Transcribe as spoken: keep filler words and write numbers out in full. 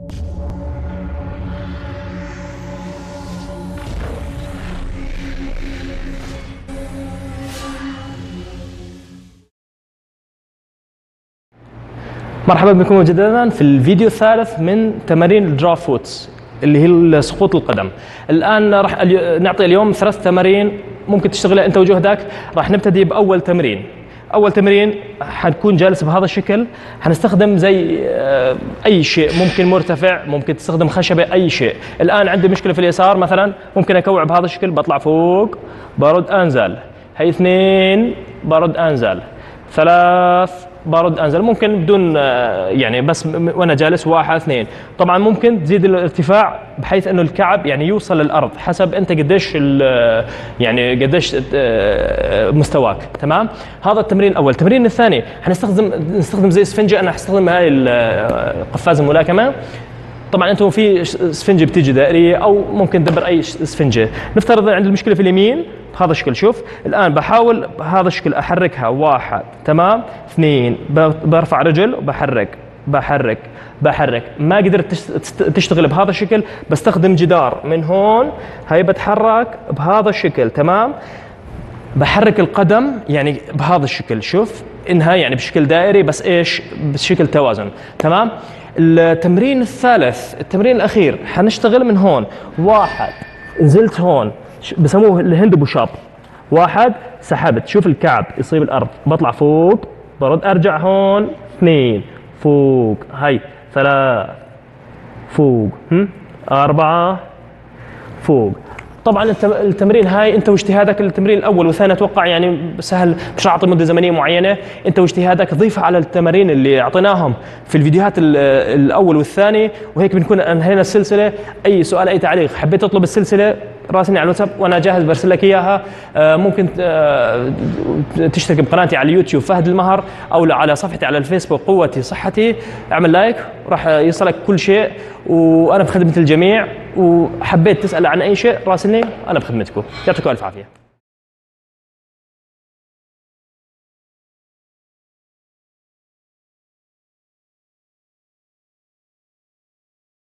مرحبا بكم مجددا في الفيديو الثالث من تمارين الدراف فوتس اللي هي سقوط القدم. الان راح نعطي اليوم ثلاث تمارين ممكن تشتغلها انت وجهدك. راح نبتدي باول تمرين. اول تمرين حنكون جالس بهذا الشكل، حنستخدم زي اي شيء، ممكن مرتفع، ممكن تستخدم خشبه، اي شيء. الان عندي مشكله في اليسار مثلا، ممكن اكوع بهذا الشكل، بطلع فوق، برد انزل، هي اثنين، برد انزل، ثلاث، برد انزل. ممكن بدون يعني بس وانا جالس، واحد اثنين. طبعا ممكن تزيد الارتفاع بحيث انه الكعب يعني يوصل للارض حسب انت قديش يعني قديش مستواك. تمام، هذا التمرين الاول. التمرين الثاني حنستخدم نستخدم زي اسفنجه. انا حستخدم هاي قفاز الملاكمه. طبعا انتم في اسفنجه بتيجي دائريه او ممكن تدبر اي اسفنجه. نفترض عندي المشكله في اليمين بهذا الشكل. شوف الان بحاول بهذا الشكل احركها، واحد، تمام، اثنين، برفع رجل وبحرك بحرك بحرك. ما قدرت تشتغل بهذا الشكل، بستخدم جدار من هون، هاي بتحرك بهذا الشكل. تمام، بحرك القدم يعني بهذا الشكل. شوف انها يعني بشكل دائري بس ايش، بشكل توازن. تمام. التمرين الثالث، التمرين الاخير، حنشتغل من هون. واحد، نزلت هون، بسموه الهند بوشاب. واحد، سحبت، شوف الكعب يصيب الارض، بطلع فوق، برد ارجع هون، اثنين، فوق، هاي، ثلاث، فوق، هم؟ اربعة، فوق. طبعا التمرين هاي انت واجتهادك. التمرين الاول والثاني اتوقع يعني سهل، مش اعطي مده زمنيه معينه، انت واجتهادك ضيفها على التمارين اللي اعطيناهم في الفيديوهات الاول والثاني. وهيك بنكون انهينا السلسله. اي سؤال، اي تعليق، حبيت تطلب السلسله، راسلني على الواتساب وانا جاهز برسل لك اياها. ممكن تشترك بقناتي على اليوتيوب فهد المهر، او على صفحتي على الفيسبوك قوتي صحتي. اعمل لايك، راح يصلك كل شيء، وانا بخدمه الجميع. وحبيت تسال عن اي شيء راسلني، انا بخدمتكم. يعطيكم الف عافيه.